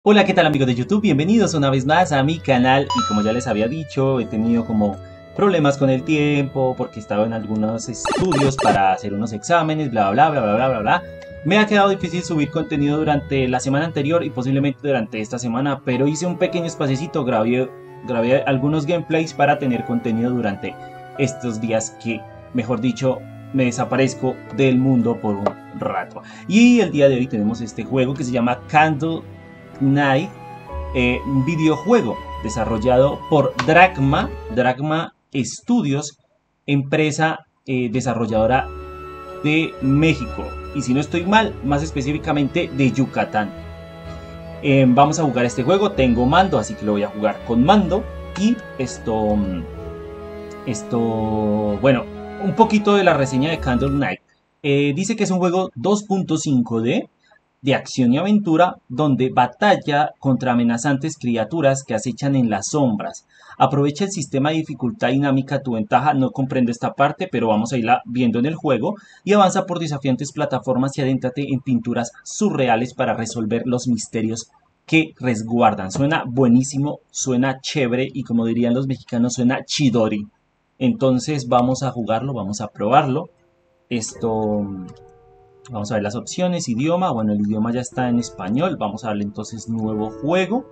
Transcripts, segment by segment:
Hola, ¿qué tal amigos de YouTube? Bienvenidos una vez más a mi canal y como ya les había dicho, he tenido como problemas con el tiempo porque estaba en algunos estudios para hacer unos exámenes, bla bla bla bla bla bla bla. Me ha quedado difícil subir contenido durante la semana anterior y posiblemente durante esta semana, pero hice un pequeño espacecito, grabé algunos gameplays para tener contenido durante estos días que, mejor dicho, me desaparezco del mundo por un rato. Y el día de hoy tenemos este juego que se llama Candle Night, un videojuego desarrollado por Dragma Studios, empresa desarrolladora de México. Y si no estoy mal, más específicamente de Yucatán. Vamos a jugar este juego. Tengo mando, así que lo voy a jugar con mando. Y bueno, un poquito de la reseña de Candle Night. Dice que es un juego 2.5D de acción y aventura donde batalla contra amenazantes criaturas que acechan en las sombras. Aprovecha el sistema de dificultad dinámica a tu ventaja. No comprendo esta parte, pero vamos a irla viendo en el juego. Y avanza por desafiantes plataformas y adéntrate en pinturas surreales para resolver los misterios que resguardan. Suena buenísimo, suena chévere y como dirían los mexicanos, suena chidori. Entonces vamos a jugarlo, vamos a probarlo. Vamos a ver las opciones, idioma. Bueno, el idioma ya está en español. Vamos a darle entonces nuevo juego.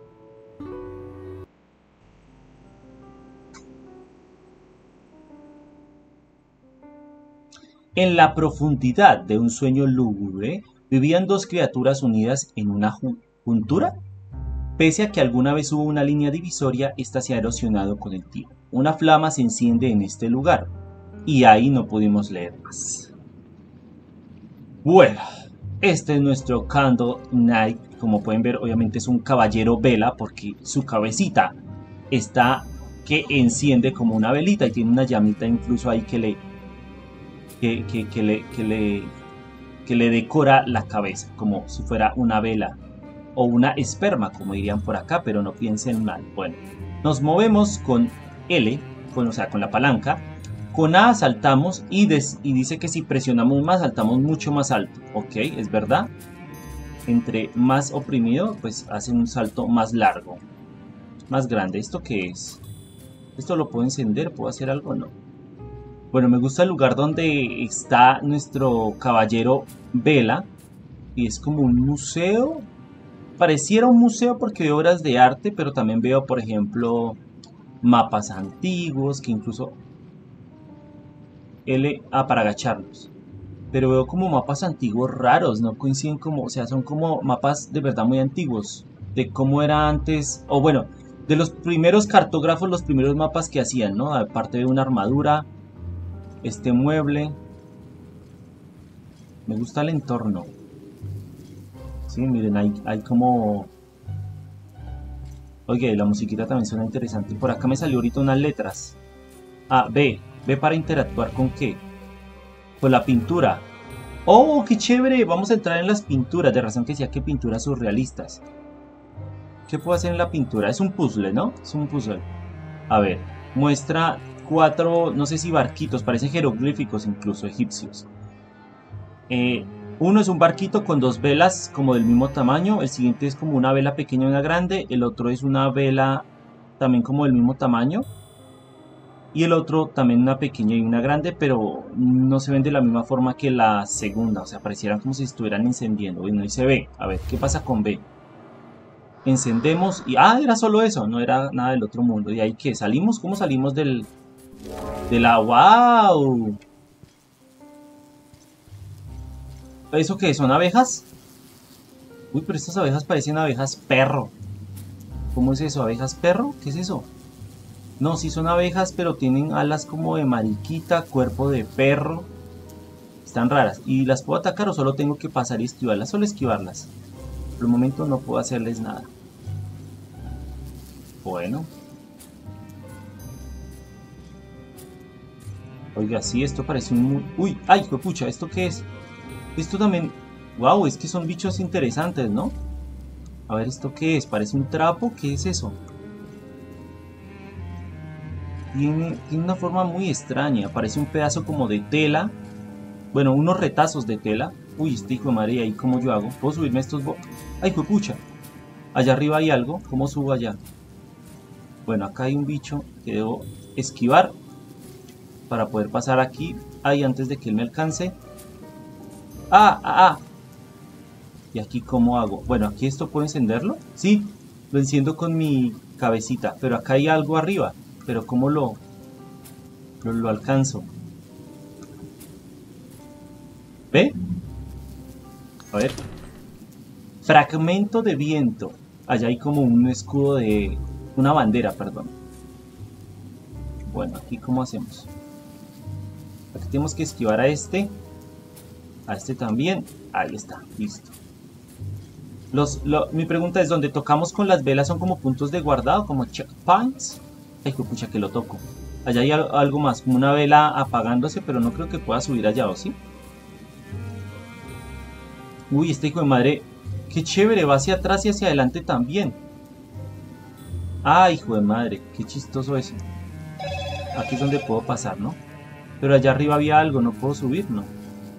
En la profundidad de un sueño lúgubre vivían dos criaturas unidas en una juntura. Pese a que alguna vez hubo una línea divisoria, esta se ha erosionado con el tiempo. Una flama se enciende en este lugar y ahí no pudimos leer más. Bueno, este es nuestro Candle Knight. Como pueden ver, obviamente es un caballero vela porque su cabecita está que enciende como una velita y tiene una llamita incluso ahí que le decora la cabeza, como si fuera una vela o una esperma, como dirían por acá, pero no piensen mal. Bueno, nos movemos con L, o sea, con la palanca. Con A saltamos y dice que si presionamos más saltamos mucho más alto. Ok, es verdad. Entre más oprimido, pues hace un salto más largo, más grande. ¿Esto qué es? ¿Esto lo puedo encender? ¿Puedo hacer algo? No. Bueno, me gusta el lugar donde está nuestro caballero Vela. Y es como un museo. Pareciera un museo porque veo obras de arte, pero también veo, por ejemplo, mapas antiguos que incluso para agacharnos. Pero veo como mapas antiguos raros, no coinciden como, o sea, son como mapas de verdad muy antiguos, de cómo era antes, o bueno, de los primeros cartógrafos, los primeros mapas que hacían, ¿no? Aparte de una armadura, este mueble. Me gusta el entorno. Sí, miren, hay como... Oye, la musiquita también suena interesante. Por acá me salió ahorita unas letras. Ah, B. B para interactuar con qué. Con la pintura. ¡Oh, qué chévere! Vamos a entrar en las pinturas. De razón que decía que pinturas surrealistas. ¿Qué puedo hacer en la pintura? Es un puzzle, ¿no? Es un puzzle. A ver, muestra cuatro, no sé si barquitos, parecen jeroglíficos incluso egipcios. Uno es un barquito con dos velas como del mismo tamaño. El siguiente es como una vela pequeña y una grande. El otro es una vela también como del mismo tamaño. Y el otro también una pequeña y una grande, pero no se ven de la misma forma que la segunda. O sea, parecieran como si estuvieran encendiendo. Bueno, y se ve. A ver, ¿qué pasa con B? Encendemos y... Ah, era solo eso. No era nada del otro mundo. ¿Y ahí qué? ¿Salimos? ¿Cómo salimos de la... ¡Wow! ¿Eso qué? ¿Son abejas? Uy, pero estas abejas parecen abejas perro. ¿Cómo es eso? ¿Abejas perro? ¿Qué es eso? No, sí son abejas, pero tienen alas como de mariquita, cuerpo de perro. Están raras. ¿Y las puedo atacar o solo tengo que pasar y esquivarlas? Solo esquivarlas. Por el momento no puedo hacerles nada. Bueno. Oiga, sí, esto parece un... Uy, ay, pucha, ¿esto qué es? Esto también... Wow, es que son bichos interesantes, ¿no? A ver, ¿esto qué es? ¿Parece un trapo? ¿Qué es eso? Tiene una forma muy extraña. Parece un pedazo como de tela. Bueno, unos retazos de tela. Uy, este hijo de madre, ¿ahí cómo yo hago? ¿Puedo subirme a estos? ¡Ay, pucha! Allá arriba hay algo. ¿Cómo subo allá? Bueno, acá hay un bicho que debo esquivar para poder pasar aquí. Ahí antes de que él me alcance. ¡Ah! ¿Y aquí cómo hago? Bueno, aquí esto puedo encenderlo. Sí, lo enciendo con mi cabecita. Pero acá hay algo arriba. Pero ¿cómo lo alcanzo? ¿Ve? A ver. Fragmento de viento. Allá hay como un escudo de... una bandera, perdón. Bueno, aquí ¿cómo hacemos? Aquí tenemos que esquivar a este. A este también. Ahí está, listo. Mi pregunta es, ¿dónde tocamos con las velas son como puntos de guardado? Como checkpoints. Ay, pucha, que lo toco. Allá hay algo más, como una vela apagándose, pero no creo que pueda subir allá, ¿o sí? Uy, este hijo de madre, qué chévere, va hacia atrás y hacia adelante también. Ay, hijo de madre, qué chistoso eso. Aquí es donde puedo pasar, ¿no? Pero allá arriba había algo, no puedo subir, ¿no?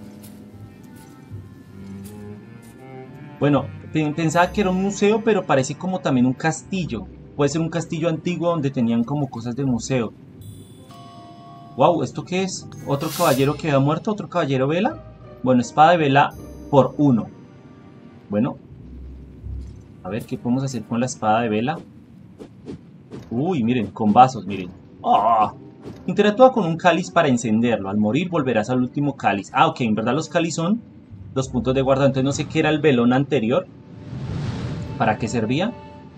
Bueno, pensaba que era un museo, pero parece como también un castillo. Puede ser un castillo antiguo donde tenían como cosas de museo. Wow, ¿esto qué es? ¿Otro caballero que había muerto? ¿Otro caballero vela? Bueno, espada de vela por 1. Bueno. A ver, ¿qué podemos hacer con la espada de vela? Uy, miren, con vasos, miren. ¡Oh! Interactúa con un cáliz para encenderlo. Al morir volverás al último cáliz. Ah, ok, en verdad los cáliz son los puntos de guardado. Entonces no sé qué era el velón anterior. ¿Para qué servía?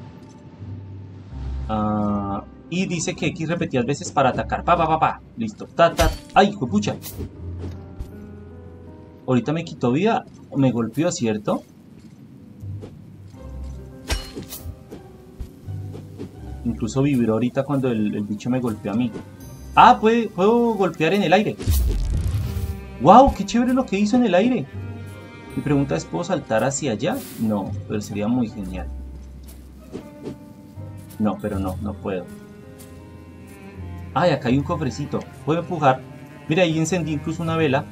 Y dice que X repetidas veces para atacar. Listo. ¡Ay, hijo de pucha! Ahorita me quitó vida. Me golpeó, ¿cierto? Incluso vibró ahorita cuando el bicho me golpeó a mí. Ah, puedo golpear en el aire. ¡Wow! ¡Qué chévere lo que hizo en el aire! Mi pregunta es, ¿puedo saltar hacia allá? No, pero sería muy genial. No, pero no puedo. Ay, acá hay un cofrecito. Puedo empujar. Mira, ahí encendí incluso una vela.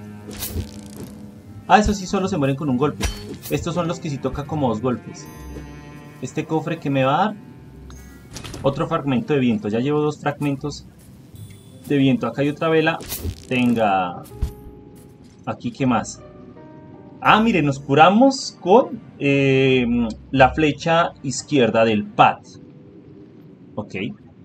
Ah, esos sí solo se mueren con un golpe. Estos son los que sí toca como 2 golpes. Este cofre que me va a dar. Otro fragmento de viento. Ya llevo 2 fragmentos de viento. Acá hay otra vela. Tenga. Aquí, ¿qué más? Ah, mire, nos curamos con la flecha izquierda del pad. Ok.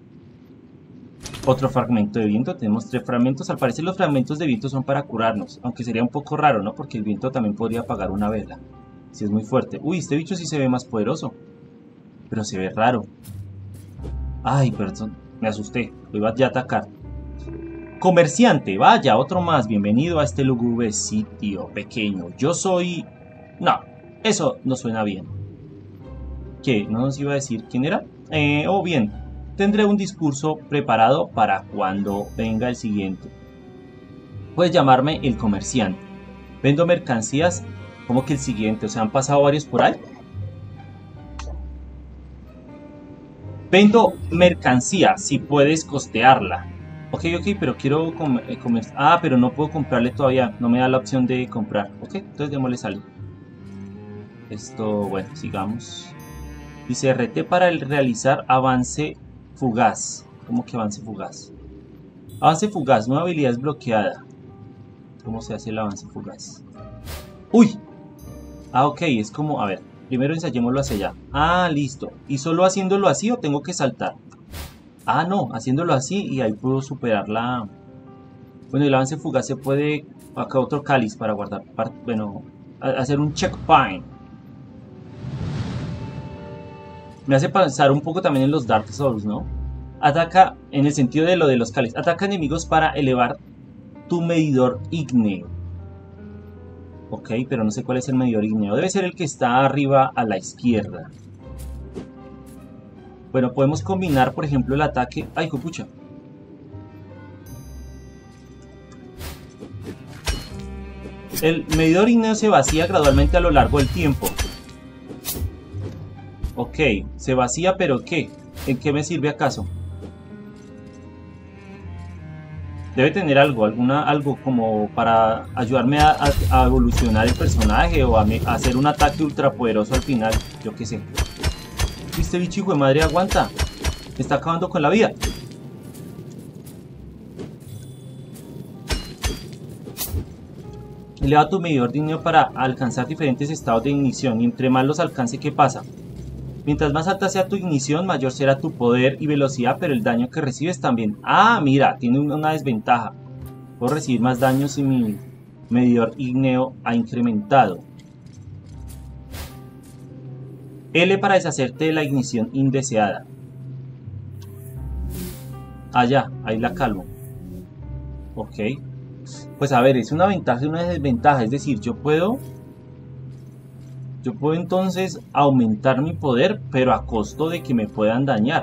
Otro fragmento de viento. Tenemos 3 fragmentos. Al parecer los fragmentos de viento son para curarnos. Aunque sería un poco raro, ¿no? Porque el viento también podría apagar una vela. Si es muy fuerte. Uy, este bicho sí se ve más poderoso. Pero se ve raro. Ay, perdón. Me asusté. Lo iba ya a atacar. Comerciante. Vaya, otro más. Bienvenido a este lúgubre sitio pequeño. Yo soy... No, eso no suena bien. ¿Qué? ¿No nos iba a decir quién era? Oh, bien. Tendré un discurso preparado para cuando venga el siguiente. Puedes llamarme el comerciante. Vendo mercancías. ¿Cómo que el siguiente? O sea, ¿han pasado varios por ahí? Vendo mercancía, si puedes costearla. Ok, pero quiero comer. Ah, pero no puedo comprarle todavía. No me da la opción de comprar. Ok, entonces démosle salir. Esto, bueno, sigamos. Dice RT para el realizar avance fugaz. ¿Cómo que avance fugaz? Avance fugaz, nueva habilidad desbloqueada. ¿Cómo se hace el avance fugaz? ¡Uy! Ah, ok, es como, a ver, primero ensayémoslo hacia allá. Ah, listo. ¿Y solo haciéndolo así o tengo que saltar? Ah, no, haciéndolo así y ahí puedo superar la... Bueno, el avance fugaz se puede... Acá otro cáliz para guardar... Bueno, hacer un checkpoint. Me hace pensar un poco también en los Dark Souls, ¿no? Ataca, en el sentido de lo de los cáliz. Ataca enemigos para elevar tu medidor ígneo. Ok, pero no sé cuál es el medidor ígneo. Debe ser el que está arriba a la izquierda. Bueno, podemos combinar, por ejemplo, el ataque... ¡Ay, copucha! El medidor ígneo se vacía gradualmente a lo largo del tiempo. Ok, se vacía, pero ¿qué? ¿En qué me sirve acaso? Debe tener algo, algo como para ayudarme a evolucionar el personaje o a hacer un ataque ultra poderoso al final, yo qué sé. Este bicho hijo de madre aguanta. Me está acabando con la vida. Eleva tu medidor de ignición para alcanzar diferentes estados de ignición. Y entre más los alcance, ¿qué pasa? Mientras más alta sea tu ignición, mayor será tu poder y velocidad, pero el daño que recibes también. Ah, mira, tiene una desventaja. Puedo recibir más daño si mi medidor ígneo ha incrementado. L para deshacerte de la ignición indeseada. Ah, ya, ahí la calmo. Ok. Pues a ver, es una ventaja y una desventaja. Es decir, yo puedo entonces aumentar mi poder, pero a costo de que me puedan dañar.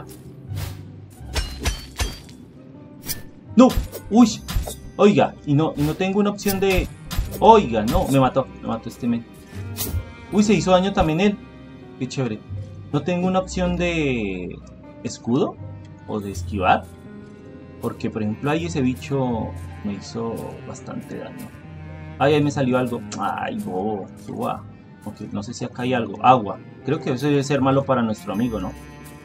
¡No! ¡Uy! Oiga, y no tengo una opción de... Oiga, no, me mató este men. Uy, se hizo daño también él. Qué chévere. No tengo una opción de... ¿escudo? ¿O de esquivar? Porque, por ejemplo, ahí ese bicho me hizo bastante daño. Ay, ahí me salió algo. Ay, bobo, suba. Ok, no sé si acá hay algo. Agua. Creo que eso debe ser malo para nuestro amigo, ¿no?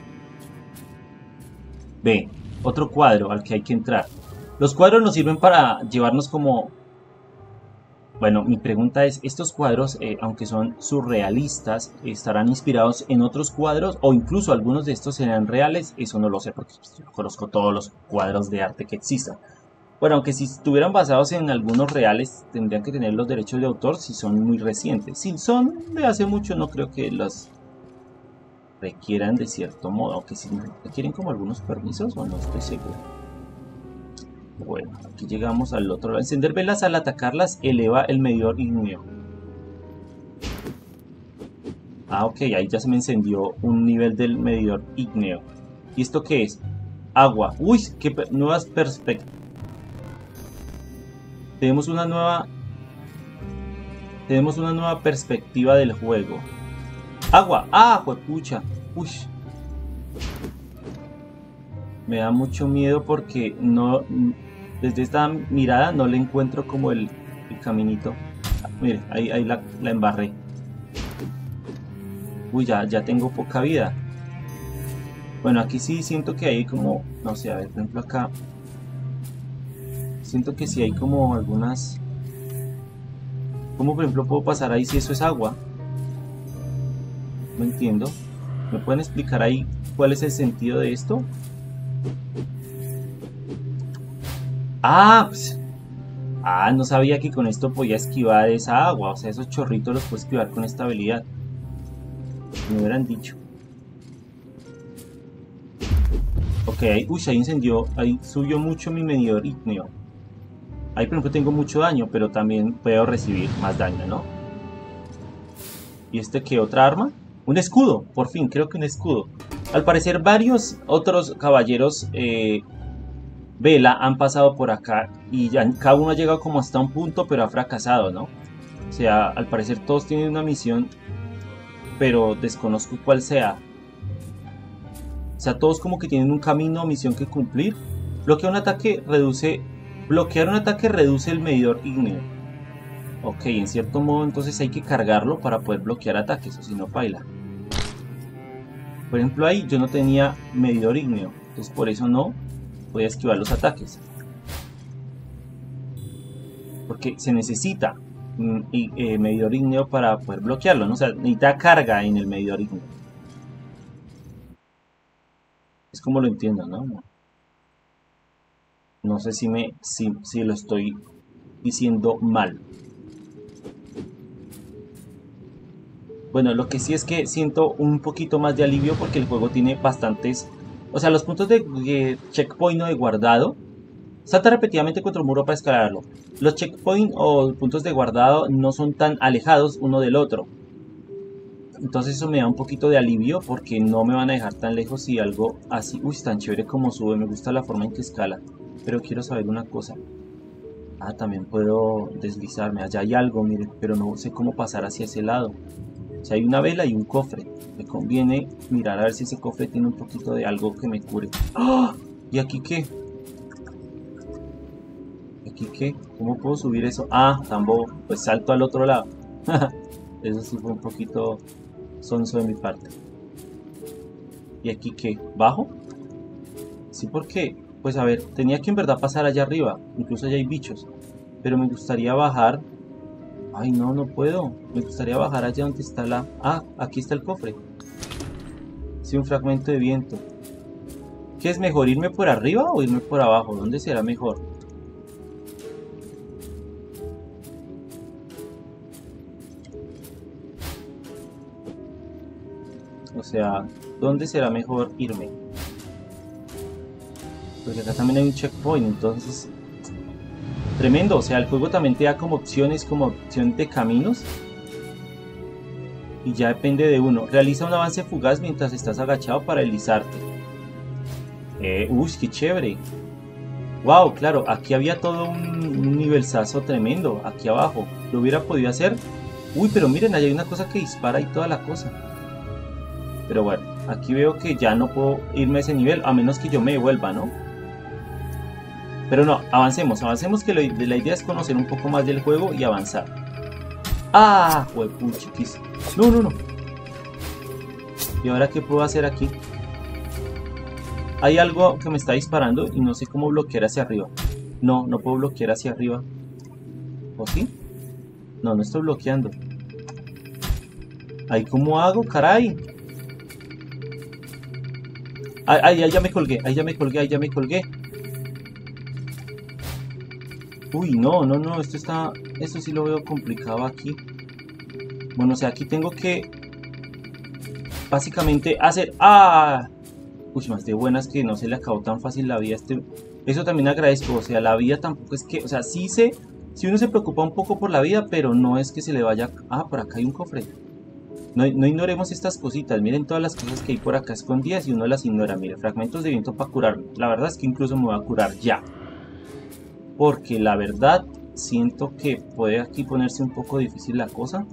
Ve, otro cuadro al que hay que entrar. Los cuadros nos sirven para llevarnos como... Bueno, mi pregunta es, ¿estos cuadros, aunque son surrealistas, estarán inspirados en otros cuadros o incluso algunos de estos serán reales? Eso no lo sé porque yo conozco todos los cuadros de arte que existan. Bueno, aunque si estuvieran basados en algunos reales, tendrían que tener los derechos de autor si son muy recientes. Si son de hace mucho, no creo que los requieran de cierto modo, aunque si requieren como algunos permisos o no estoy seguro. Bueno, aquí llegamos al otro lado. Encender velas al atacarlas eleva el medidor ígneo. Ah, ok, ahí ya se me encendió un nivel del medidor ígneo. ¿Y esto qué es? Agua. Uy, qué nuevas perspectivas. Tenemos una nueva perspectiva del juego. Agua. Ah, juepucha. Uy. Me da mucho miedo porque no... Desde esta mirada no le encuentro como el caminito. Mire, ahí la embarré. Uy, ya tengo poca vida. Bueno, aquí sí siento que hay como... No sé, a ver, por ejemplo acá. Siento que sí hay como algunas... ¿Cómo por ejemplo puedo pasar ahí si eso es agua? No entiendo. ¿Me pueden explicar ahí cuál es el sentido de esto? Ah, pues, no sabía que con esto podía esquivar esa agua. O sea, esos chorritos los puedo esquivar con esta habilidad. Me hubieran dicho. Ok, ahí incendió. Ahí subió mucho mi medidor ígneo. Ahí por ejemplo tengo mucho daño, pero también puedo recibir más daño, ¿no? ¿Y este qué? ¿Otra arma? Un escudo, por fin, creo que un escudo. Al parecer varios otros caballeros... Vela han pasado por acá y ya cada uno ha llegado como hasta un punto, pero ha fracasado, ¿no? O sea, al parecer todos tienen una misión, pero desconozco cuál sea. O sea, todos como que tienen un camino o misión que cumplir. Bloquear un ataque reduce el medidor ígneo. Ok, en cierto modo entonces hay que cargarlo para poder bloquear ataques, o si no, paila. Por ejemplo, ahí yo no tenía medidor ígneo, entonces por eso no voy a esquivar los ataques. Porque se necesita medidor ígneo para poder bloquearlo, ¿no? O sea, necesita carga en el medidor ígneo. Es como lo entiendo, ¿no? No sé si lo estoy diciendo mal. Bueno, lo que sí es que siento un poquito más de alivio porque el juego tiene bastantes... O sea, los puntos de checkpoint o de guardado. Salta repetidamente contra un muro para escalarlo. Los checkpoint o puntos de guardado no son tan alejados uno del otro. Entonces eso me da un poquito de alivio porque no me van a dejar tan lejos si algo así... Uy, tan chévere como sube. Me gusta la forma en que escala. Pero quiero saber una cosa. Ah, también puedo deslizarme. Allá hay algo, miren. Pero no sé cómo pasar hacia ese lado. O sea, hay una vela y un cofre. Me conviene mirar a ver si ese cofre tiene un poquito de algo que me cure. ¡Oh! ¿Y aquí qué? ¿Aquí qué? ¿Cómo puedo subir eso? Ah, tambo. Pues salto al otro lado. Eso sí fue un poquito sonso de mi parte. ¿Y aquí qué? ¿Bajo? Sí, porque, pues a ver, tenía que en verdad pasar allá arriba. Incluso allá hay bichos. Pero me gustaría bajar. Ay, no, no puedo. Me gustaría bajar allá donde está la... Ah, aquí está el cofre. Sí, un fragmento de viento. ¿Qué es mejor, irme por arriba o irme por abajo? ¿Dónde será mejor? O sea, ¿dónde será mejor irme? Porque acá también hay un checkpoint, entonces... Tremendo, o sea, el juego también te da como opciones, como opción de caminos. Y ya depende de uno. Realiza un avance fugaz mientras estás agachado para deslizarte. Uy, qué chévere. Wow, claro, aquí había todo un nivelzazo tremendo, aquí abajo. ¿Lo hubiera podido hacer? Uy, pero miren, ahí hay una cosa que dispara y toda la cosa. Pero bueno, aquí veo que ya no puedo irme a ese nivel, a menos que yo me devuelva, ¿no? Pero no, avancemos que la idea es conocer un poco más del juego y avanzar. ¡Ah! Huepuchiquis. No, no, no. ¿Y ahora qué puedo hacer aquí? Hay algo que me está disparando y no sé cómo bloquear hacia arriba. No, no puedo bloquear hacia arriba. ¿O sí? No, no estoy bloqueando. ¿Ahí cómo hago, caray? Ahí ya me colgué, ahí ya me colgué, ahí ya me colgué. Uy, no, no, no, esto sí lo veo complicado aquí. Bueno, o sea, aquí tengo que básicamente hacer... ¡Ah! Uy, más de buenas que no se le acabó tan fácil la vida. Eso también agradezco, o sea, la vida tampoco es que... O sea, sí uno se preocupa un poco por la vida, pero no es que se le vaya... Ah, por acá hay un cofre. No ignoremos estas cositas, miren todas las cosas que hay por acá escondidas y uno las ignora. Mire, fragmentos de viento para curarme. La verdad es que incluso me voy a curar ya. Porque la verdad siento que puede aquí ponerse un poco difícil la cosa.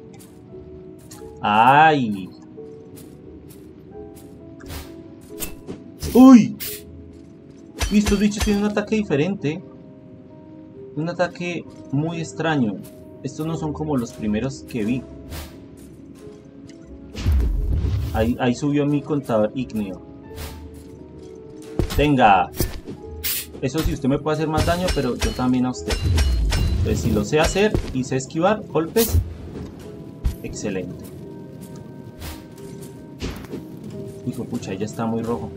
¡Ay! ¡Uy! Y estos bichos tienen un ataque diferente. Un ataque muy extraño. Estos no son como los primeros que vi. Ahí subió mi contador ígneo. Tenga. Eso sí, usted me puede hacer más daño, pero yo también a usted. Entonces, si lo sé hacer y sé esquivar golpes, excelente. Hijo, pucha, ya está muy rojo.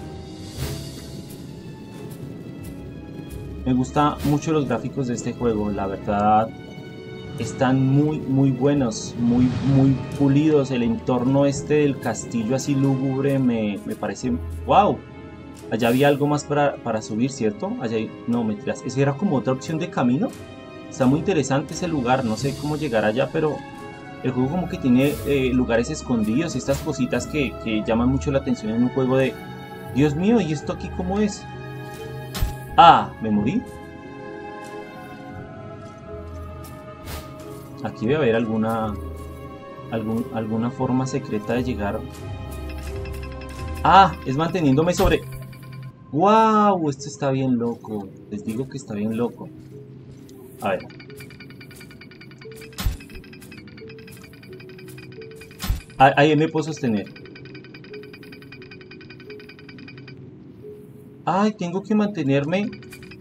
Me gustan mucho los gráficos de este juego, la verdad. Están muy buenos, muy pulidos. El entorno del castillo así lúgubre me parece... ¡Wow! Allá había algo más para subir, ¿cierto? Allá hay... No, mentiras. Esa era como otra opción de camino. Está muy interesante ese lugar. No sé cómo llegar allá, pero el juego como que tiene lugares escondidos. Estas cositas que llaman mucho la atención en un juego de... Dios mío, ¿y esto aquí cómo es? Ah, ¿me morí? Aquí debe haber alguna forma secreta de llegar. Ah, es manteniéndome sobre... ¡Wow! Esto está bien loco. Les digo que está bien loco. A ver. Ahí me puedo sostener. Ay, tengo que mantenerme...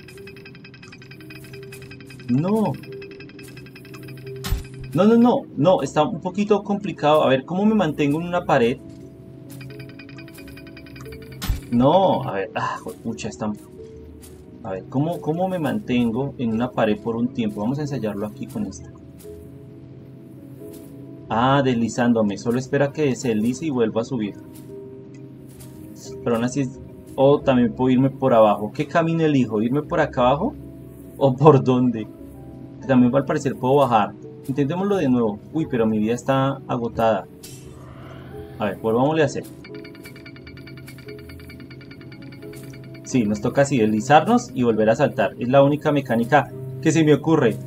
No. No, está un poquito complicado. A ver, ¿cómo me mantengo en una pared? No, a ver, pucha, está... A ver, ¿cómo me mantengo en una pared por un tiempo? Vamos a ensayarlo aquí con esto. Ah, deslizándome, solo espera que se deslice y vuelva a subir. Pero aún así es... Oh, también puedo irme por abajo. ¿Qué camino elijo? ¿Irme por acá abajo? ¿O por dónde? También al parecer puedo bajar. Intentémoslo de nuevo. Uy, pero mi vida está agotada. A ver, volvámosle a hacer. Sí, nos toca así deslizarnos y volver a saltar. Es la única mecánica que se me ocurre.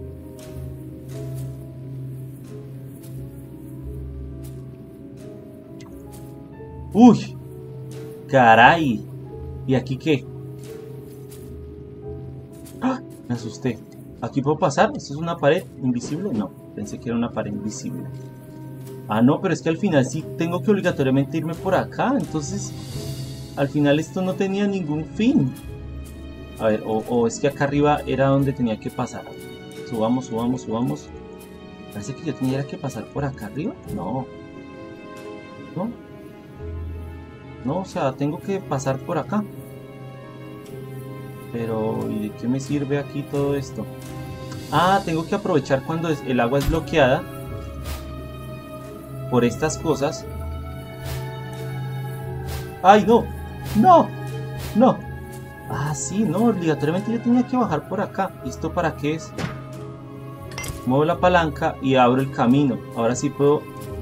Uy, caray. ¿Y aquí qué? ¡Ah! Me asusté. ¿Aquí puedo pasar? ¿Esto es una pared invisible? No, pensé que era una pared invisible. Ah, no, pero es que al final sí tengo que obligatoriamente irme por acá. Entonces, al final esto no tenía ningún fin. A ver, o es que acá arriba era donde tenía que pasar. Subamos, subamos, subamos. Parece que yo tenía que pasar por acá arriba. No. No. No, o sea, tengo que pasar por acá. Pero, ¿y de qué me sirve aquí todo esto? Ah, tengo que aprovechar cuando el agua es bloqueada por estas cosas. ¡Ay, no! ¡No! ¡No! Ah, sí, no, obligatoriamente yo tenía que bajar por acá. ¿Esto para qué es? Muevo la palanca y abro el camino. Ahora sí puedo...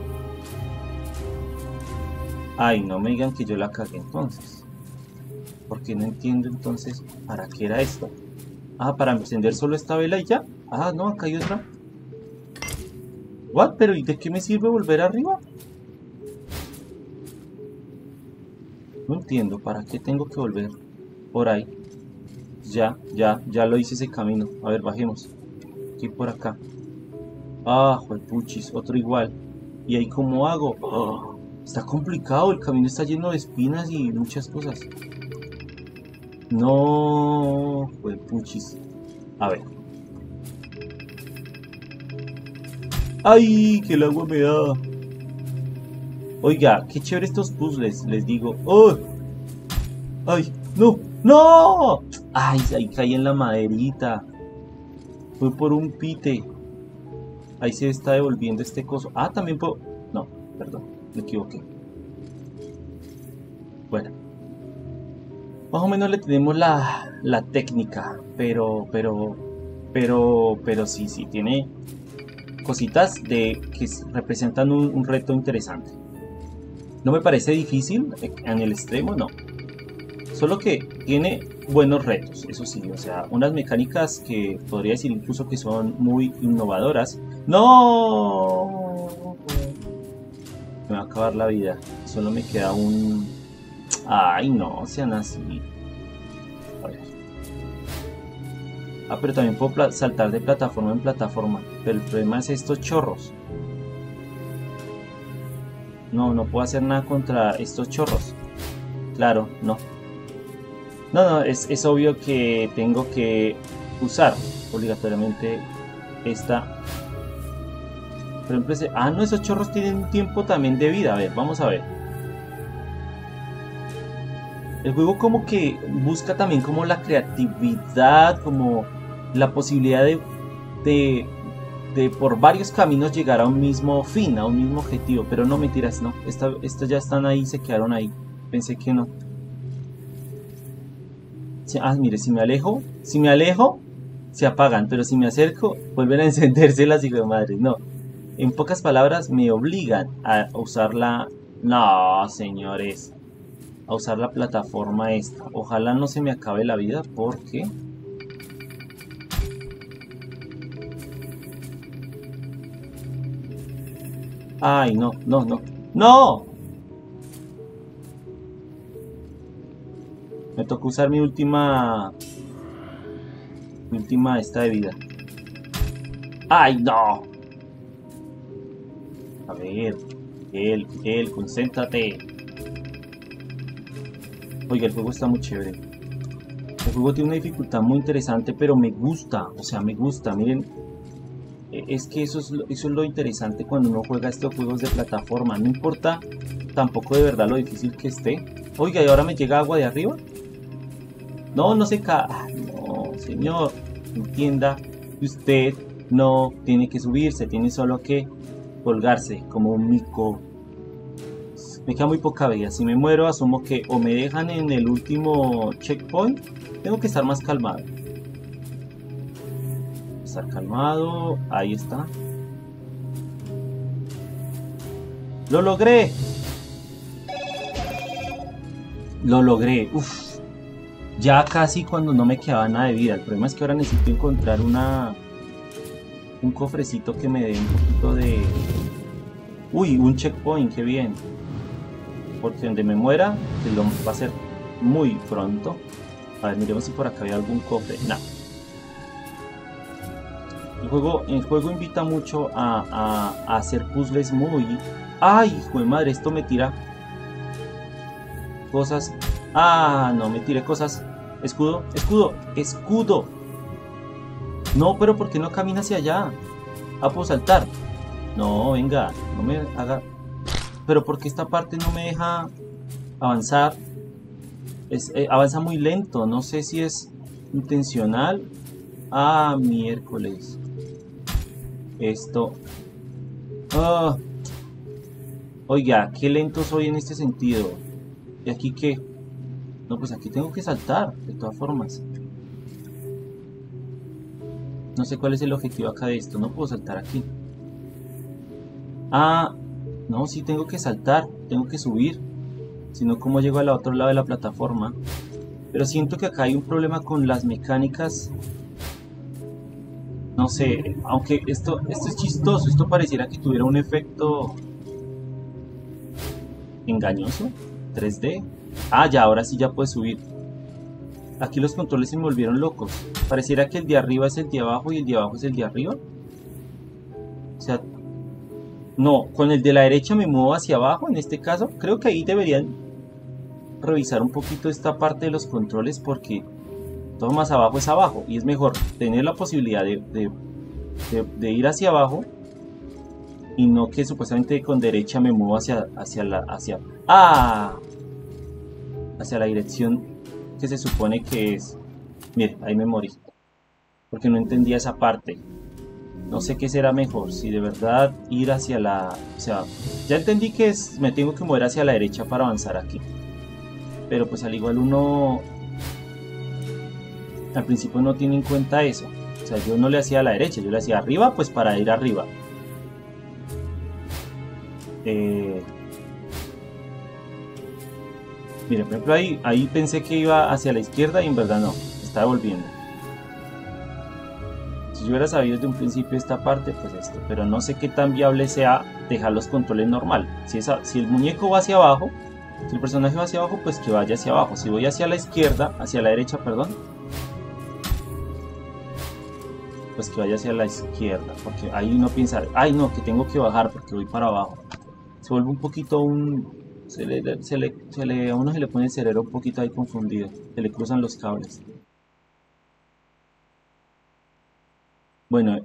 Ay, no me digan que yo la cagué entonces. Porque no entiendo entonces para qué era esto. Ah, para encender solo esta vela y ya. Ah, no, acá hay otra. ¿What? Pero ¿y de qué me sirve volver arriba? No entiendo, ¿para qué tengo que volver por ahí? Ya lo hice ese camino. A ver, bajemos. Aquí por acá. Ah, juepuchis, otro igual. ¿Y ahí cómo hago? Oh, está complicado, el camino está lleno de espinas y muchas cosas. No, juepuchis. A ver. ¡Ay, que el agua me da! Oiga, qué chévere estos puzzles, les digo. ¡Oh! ¡Ay! ¡No! ¡No! ¡Ay! Ahí caí en la maderita. Fue por un pite. Ahí se está devolviendo este coso. Ah, también puedo... No, perdón, me equivoqué. Bueno. Más o menos le tenemos la técnica. Pero sí, tiene cositas que representan un reto interesante. No me parece difícil en el extremo, no. Solo que tiene buenos retos, eso sí. O sea, unas mecánicas que podría decir incluso que son muy innovadoras. ¡No! Me va a acabar la vida. Solo me queda un... Ay, no, sean así. A ver. Ah, pero también puedo saltar de plataforma en plataforma. Pero el problema es estos chorros. No puedo hacer nada contra estos chorros. Claro, no. No, es obvio que tengo que usar obligatoriamente esta. Por ejemplo, ah, no, esos chorros tienen un tiempo también de vida. A ver, vamos a ver. El juego como que busca también como la creatividad, como la posibilidad de por varios caminos llegar a un mismo fin, a un mismo objetivo. Pero no, mentiras, no. Estas ya están ahí, se quedaron ahí. Pensé que no. Ah, mire, si me alejo, se apagan. Pero si me acerco, vuelven a encenderse las hijas de madre. No. En pocas palabras, me obligan a usar la... No, señores. A usar la plataforma esta. Ojalá no se me acabe la vida porque... Ay, no. ¡No! Me tocó usar mi última esta de vida. ¡Ay, no! A ver, Miguel, concéntrate. Oiga, el juego está muy chévere. El juego tiene una dificultad muy interesante, pero me gusta. O sea, me gusta. Miren, es que eso es lo interesante cuando uno juega estos juegos de plataforma. No importa tampoco de verdad lo difícil que esté. Oiga, ¿y ahora me llega agua de arriba? No se cae. No, señor. Entienda que usted no tiene que subirse. Tiene solo que colgarse como un mico. Me queda muy poca vida. Si me muero, asumo que o me dejan en el último checkpoint. Tengo que estar más calmado. Estar calmado. Ahí está. ¡Lo logré! Lo logré. Uf. Ya casi cuando no me quedaba nada de vida. El problema es que ahora necesito encontrar un cofrecito que me dé un poquito de... Uy, un checkpoint, qué bien. Porque donde me muera, que lo va a ser muy pronto. A ver, miremos si por acá hay algún cofre. No. El juego invita mucho a hacer puzzles muy... ¡Ay, hijo de madre! Esto me tira cosas... ¡Ah, no! Me tiré cosas... ¡Escudo! ¡Escudo! ¡Escudo! No, pero ¿por qué no camina hacia allá? Ah, puedo saltar. No, venga, no me haga... Pero ¿por qué esta parte no me deja avanzar? Avanza muy lento, no sé si es intencional. Ah, miércoles. Esto... Ah. Oiga, qué lento soy en este sentido. ¿Y aquí qué? No, pues aquí tengo que saltar, de todas formas. No sé cuál es el objetivo acá de esto, no puedo saltar aquí. Ah, no, sí tengo que saltar, tengo que subir. Si no, ¿cómo llego al otro lado de la plataforma? Pero siento que acá hay un problema con las mecánicas. No sé, aunque esto es chistoso, esto pareciera que tuviera un efecto engañoso. 3D. Ah, ya, ahora sí ya puedes subir. Aquí los controles se me volvieron locos. Pareciera que el de arriba es el de abajo y el de abajo es el de arriba. O sea, no, con el de la derecha me muevo hacia abajo en este caso. Creo que ahí deberían revisar un poquito esta parte de los controles porque todo más abajo es abajo. Y es mejor tener la posibilidad de ir hacia abajo y no que supuestamente con derecha me muevo hacia la dirección que se supone que es. Mire, ahí me morí porque no entendía esa parte. No sé qué será mejor, si de verdad ir hacia la... O sea, ya entendí que me tengo que mover hacia la derecha para avanzar aquí. Pero pues al igual uno... Al principio no tiene en cuenta eso. O sea, yo no le hacía a la derecha, yo le hacía arriba pues para ir arriba. Mire, por ejemplo ahí pensé que iba hacia la izquierda y en verdad no, estaba volviendo. Si yo hubiera sabido desde un principio esta parte, pues esto. Pero no sé qué tan viable sea dejar los controles normal. Si el muñeco va hacia abajo, si el personaje va hacia abajo, pues que vaya hacia abajo. Si voy hacia la izquierda, hacia la derecha, perdón, pues que vaya hacia la izquierda. Porque ahí uno piensa, ay no, que tengo que bajar porque voy para abajo. Se vuelve un poquito a uno se le pone el cerebro un poquito ahí confundido. Se le cruzan los cables. Bueno,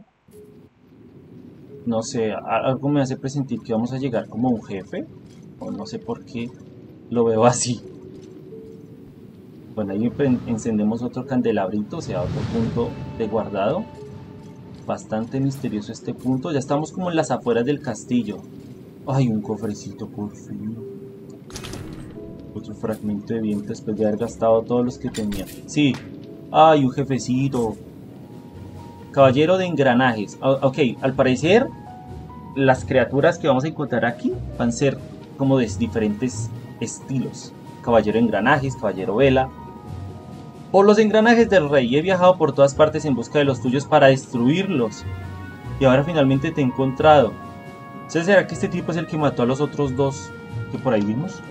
no sé, algo me hace presentir que vamos a llegar como a un jefe, o no sé por qué lo veo así. Bueno, ahí encendemos otro candelabrito, o sea, otro punto de guardado. Bastante misterioso este punto, ya estamos como en las afueras del castillo. Ay, un cofrecito, por fin. Otro fragmento de viento después de haber gastado todos los que tenía. Sí, ay, un jefecito. Caballero de engranajes. Ok, al parecer las criaturas que vamos a encontrar aquí van a ser como de diferentes estilos. Caballero de engranajes, caballero vela. Por los engranajes del rey, he viajado por todas partes en busca de los tuyos para destruirlos. Y ahora finalmente te he encontrado. ¿Será que este tipo es el que mató a los otros dos que por ahí vimos?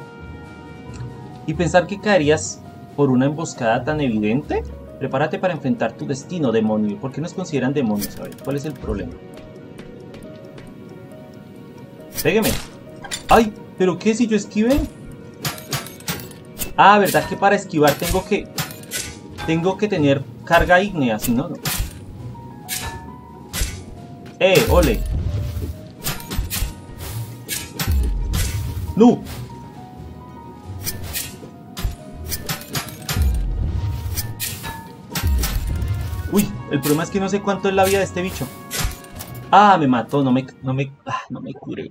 Y pensar que caerías por una emboscada tan evidente. Prepárate para enfrentar tu destino, demonio. ¿Por qué nos consideran demonios? A ver, ¿cuál es el problema? Pégueme. ¡Ay! ¿Pero qué si yo esquivé? Ah, ¿verdad que para esquivar tengo que tener carga ígnea? Si no, no. ¡Ole! ¡No! Uy, el problema es que no sé cuánto es la vida de este bicho. Ah, me mató, no me curé.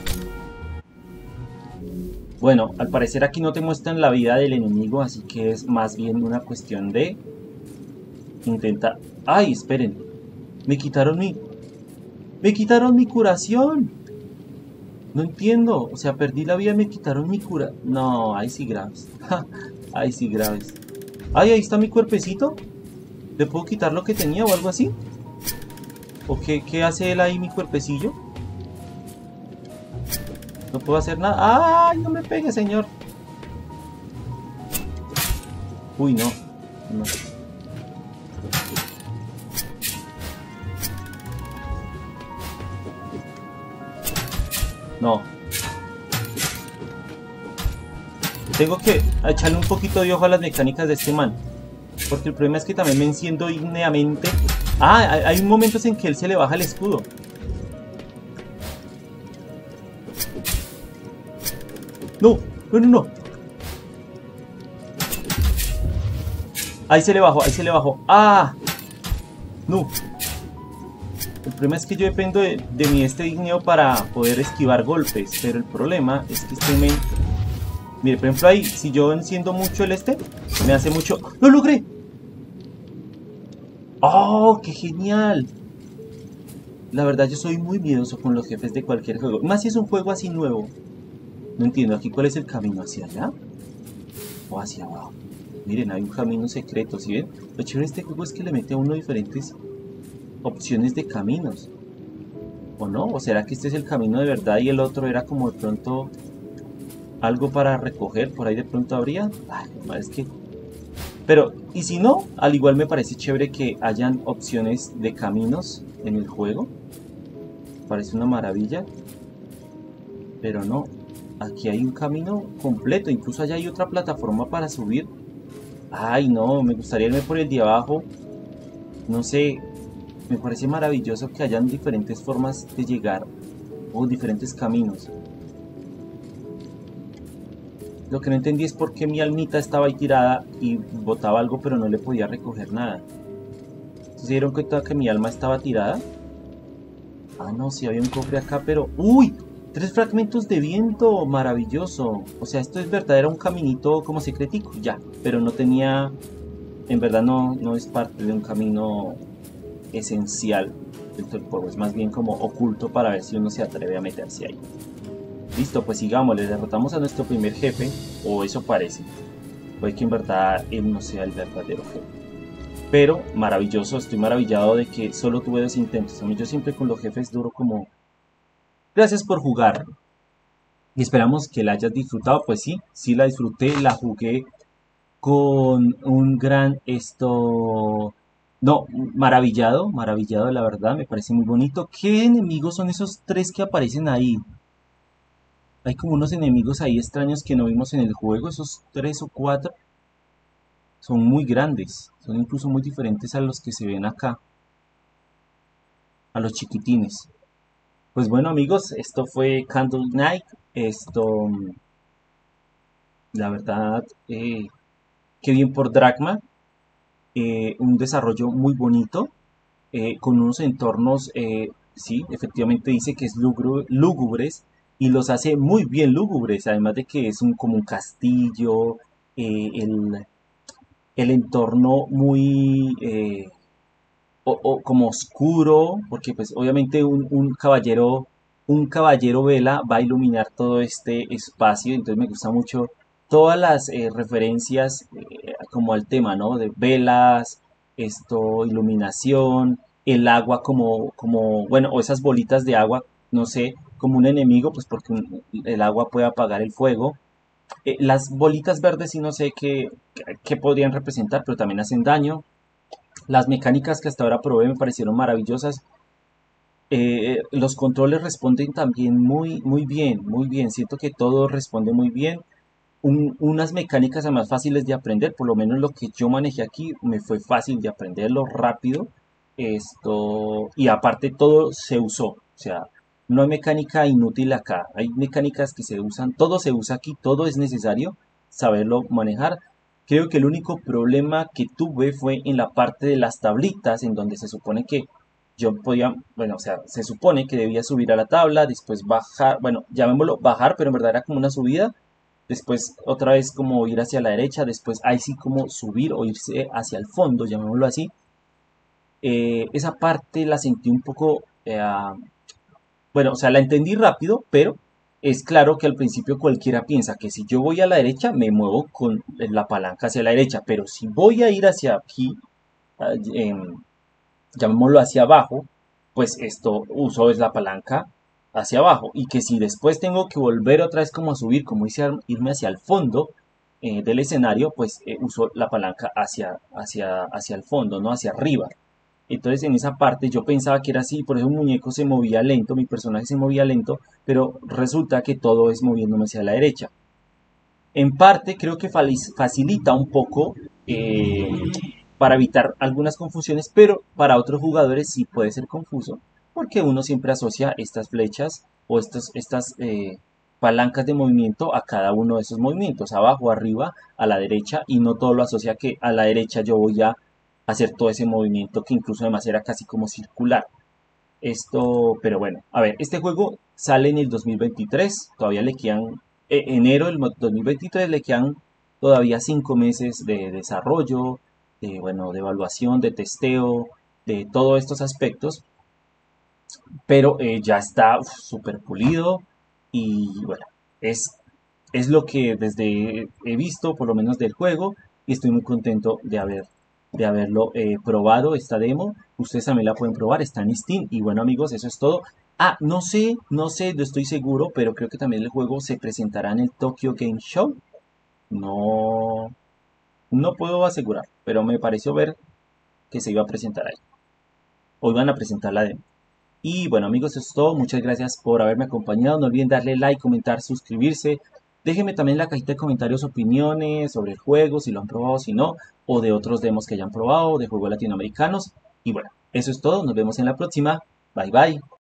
Bueno, al parecer aquí no te muestran la vida del enemigo, así que es más bien una cuestión de intentar... ¡Ay, esperen! Me quitaron mi curación. No entiendo, o sea, perdí la vida y me quitaron mi cura... No, ahí sí graves. Ahí sí graves. ¡Ay, ahí está mi cuerpecito! ¿Le puedo quitar lo que tenía o algo así? ¿O qué hace él ahí, mi cuerpecillo? No puedo hacer nada. ¡Ay, no me pegue, señor! Uy, no. No. Tengo que echarle un poquito de ojo a las mecánicas de este man. Porque el problema es que también me enciendo igneamente. Ah, hay momentos en que él se le baja el escudo. No, no, no, no. Ahí se le bajó, ahí se le bajó. ¡Ah! No. El problema es que yo dependo de mi igneo para poder esquivar golpes. Pero el problema es que este me... Mire, por ejemplo ahí, si yo enciendo mucho el me hace mucho... ¡Lo logré! ¡Oh, qué genial! La verdad yo soy muy miedoso con los jefes de cualquier juego. Más si es un juego así nuevo. No entiendo, aquí cuál es el camino, ¿hacia allá? ¿O hacia abajo? Miren, hay un camino secreto, ¿sí ven? Lo chévere de este juego es que le mete a uno diferentes opciones de caminos. ¿O no? ¿O será que este es el camino de verdad y el otro era como de pronto algo para recoger? Por ahí de pronto habría. Ay, es que... Pero, y si no, al igual me parece chévere que hayan opciones de caminos en el juego. Parece una maravilla. Pero no, aquí hay un camino completo. Incluso allá hay otra plataforma para subir. Ay, no, me gustaría irme por el de abajo. No sé, me parece maravilloso que hayan diferentes formas de llegar o diferentes caminos. Lo que no entendí es por qué mi almita estaba ahí tirada y botaba algo pero no le podía recoger nada. ¿Se dieron cuenta que mi alma estaba tirada? Ah, no, sí había un cofre acá, pero... ¡Uy! 3 fragmentos de viento, maravilloso. O sea, esto es verdad, era un caminito como secretico, ya. Pero no tenía... En verdad no es parte de un camino esencial dentro del juego. Es más bien como oculto para ver si uno se atreve a meterse ahí. Listo, pues sigamos, le derrotamos a nuestro primer jefe, o eso parece. Puede que en verdad él no sea el verdadero jefe. Pero maravilloso, estoy maravillado de que solo tuve 2 intentos. A mí yo siempre con los jefes duro como... Gracias por jugar. Y esperamos que la hayas disfrutado. Pues sí, sí la disfruté, la jugué con un gran No, maravillado, maravillado la verdad, me parece muy bonito. ¿Qué enemigos son esos 3 que aparecen ahí? Hay como unos enemigos ahí extraños que no vimos en el juego, esos 3 o 4 son muy grandes, son incluso muy diferentes a los que se ven acá, a los chiquitines. Pues bueno amigos, esto fue Candle Knight, la verdad, qué bien por Drachma, un desarrollo muy bonito, con unos entornos, sí, efectivamente dice que es lúgubres y los hace muy bien lúgubres, además de que es como un castillo, el entorno muy como oscuro, porque pues obviamente un caballero vela va a iluminar todo este espacio, entonces me gusta mucho todas las referencias como al tema, ¿no? De velas, iluminación, el agua bueno, o esas bolitas de agua, no sé, como un enemigo, pues porque el agua puede apagar el fuego. Las bolitas verdes sí no sé qué podrían representar, pero también hacen daño. Las mecánicas que hasta ahora probé me parecieron maravillosas. Los controles responden también muy, muy bien, muy bien. Siento que todo responde muy bien. Unas mecánicas además fáciles de aprender, por lo menos lo que yo manejé aquí me fue fácil de aprenderlo rápido. Y aparte todo se usó, o sea, no hay mecánica inútil acá, hay mecánicas que se usan, todo se usa aquí, todo es necesario saberlo manejar. Creo que el único problema que tuve fue en la parte de las tablitas, en donde se supone que yo podía, bueno, o sea, se supone que debía subir a la tabla, después bajar, bueno, llamémoslo bajar, pero en verdad era como una subida, después otra vez como ir hacia la derecha, después ahí sí como subir o irse hacia el fondo, llamémoslo así. Esa parte la sentí un poco, bueno, o sea, la entendí rápido, pero es claro que al principio cualquiera piensa que si yo voy a la derecha me muevo con la palanca hacia la derecha, pero si voy a ir hacia aquí, ah, llamémoslo hacia abajo, pues esto uso es la palanca hacia abajo y que si después tengo que volver otra vez como a subir, como irme hacia el fondo del escenario, pues uso la palanca hacia el fondo, no hacia arriba. Entonces en esa parte yo pensaba que era así, por eso un muñeco se movía lento, mi personaje se movía lento, pero resulta que todo es moviéndome hacia la derecha. En parte creo que facilita un poco eh, para evitar algunas confusiones, pero para otros jugadores sí puede ser confuso, porque uno siempre asocia estas flechas o estas palancas de movimiento a cada uno de esos movimientos, abajo, arriba, a la derecha, y no todo lo asocia que a la derecha yo voy a hacer todo ese movimiento que incluso además era casi como circular. Esto, pero bueno, a ver, este juego sale en el 2023, todavía le quedan, enero del 2023 le quedan todavía 5 meses de desarrollo, de, bueno, de evaluación, de testeo, de todos estos aspectos, pero ya está súper pulido y bueno, es, es lo que desde he visto, por lo menos del juego, y estoy muy contento de haberlo probado, esta demo. Ustedes también la pueden probar, está en Steam. Y bueno, amigos, eso es todo. Ah, no sé, no estoy seguro, pero creo que también el juego se presentará en el Tokyo Game Show. No, no puedo asegurar, pero me pareció ver que se iba a presentar ahí. O iban a presentar la demo. Y bueno, amigos, eso es todo. Muchas gracias por haberme acompañado. No olviden darle like, comentar, suscribirse. Déjenme también en la cajita de comentarios opiniones sobre el juego, si lo han probado, si no, o de otros demos que hayan probado, de juegos latinoamericanos. Y bueno, eso es todo. Nos vemos en la próxima. Bye bye.